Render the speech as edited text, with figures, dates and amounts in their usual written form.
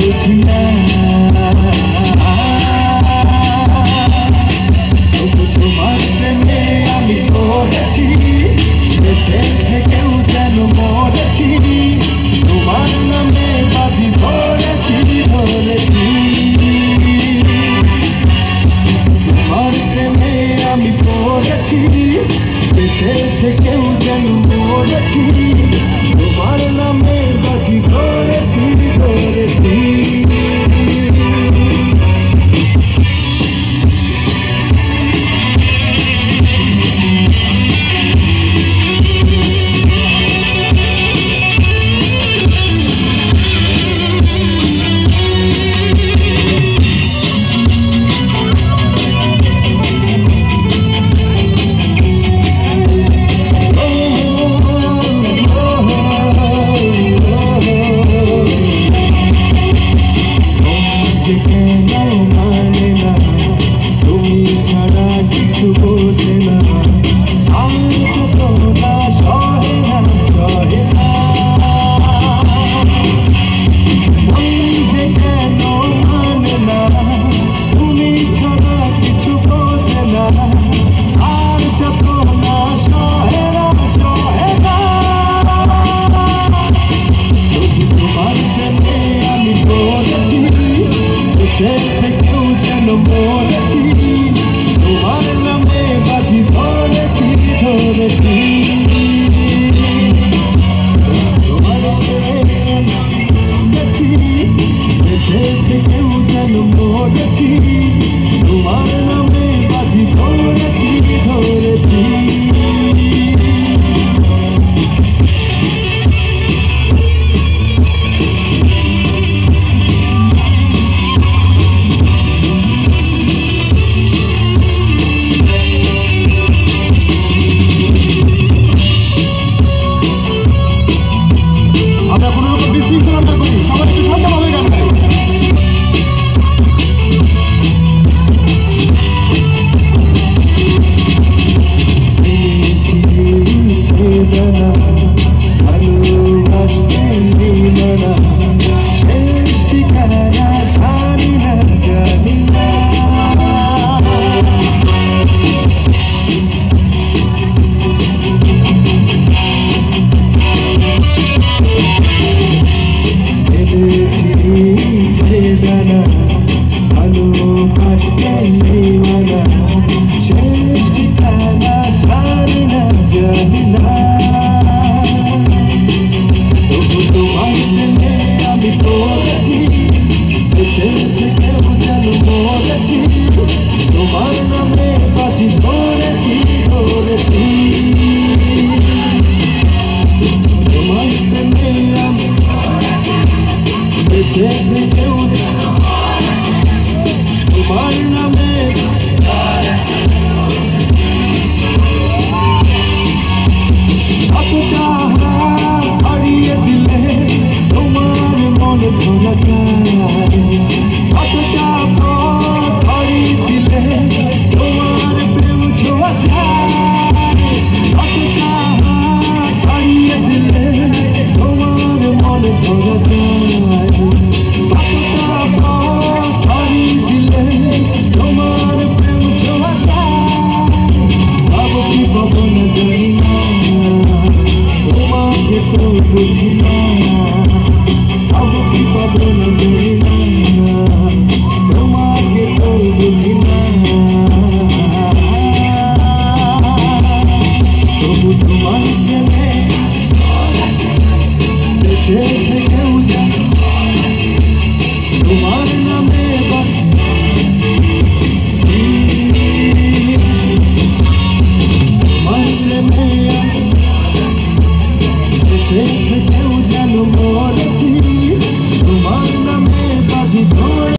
বুঝি না। তবু তোমার প্রেমে আমি পড়েছি, বেঁচে থেকেও যেন মরেছি। তোমার নামে বাজি ধরেছি ধরেছি। তোমার প্রেমে আমি পড়েছি, বেঁচে থেকেও যেন মরেছি। তোমার নামে বাজি ধরেছি ধরেছি। থেকেও যেন মরেছি, তোমার নামে বাজি ধরেছি ধরেছি। তোমার মরেছি, বেঁচে থেকেও যেন মরেছি। তোমার নামে বাজি ধরেছি ধরেছি। তোমার নামে বাজি ধরেছি ধরেছি। তোমার প্রেমে আমি বেঁচে থেকেও তোমার নামে কতটা হারিয়ে দিলে তোমার মন ভোলা যায়। কতটা তোমার প্রেম ছোঁয়া যায়। কতটা হারিয়ে দিলে তোমার মন ভরা যায়। কতটা হারিয়ে দিলে তোমার প্রেম ছোঁয়া যায়। পাবো কি পাবো না জানি না, তোমাকে তো বুঝি না। পাবো কি পাবো না জানি না, তোমাকে তো বুঝি না। তবু তোমার প্রেমে বেঁচে থেকেও যেন তোমার নামে তোমার প্রেমে বেঁচে থেকেও যেন মরে